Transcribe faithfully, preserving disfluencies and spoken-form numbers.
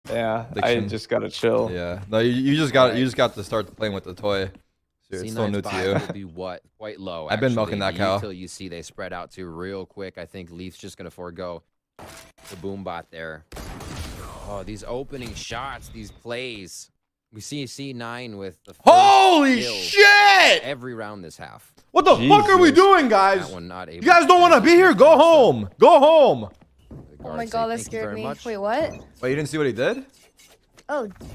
Yeah, Addiction. I just gotta chill. Yeah. No, you, you just got you just got to start playing with the toy. So it's still new to you. Will be what quite low. I've been milking that cow. Until you see they spread out too real quick. I think Leaf's just gonna forego the boom bot there. Oh, these opening shots, these plays. We see C nine with the holy shit every round this half. What the Jesus. fuck are we doing, guys? That one not able you guys don't want to be here? Go home. Go home. Oh my god, that scared me. Wait, what? Wait, you didn't see what he did? Oh,